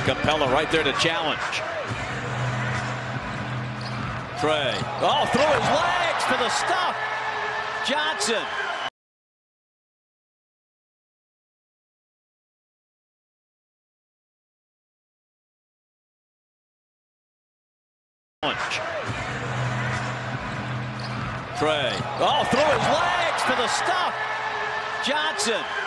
Capella right there to challenge. Trae. Oh, through his legs to the stuff. Johnson. Trae. Oh, through his legs to the stuff. Johnson.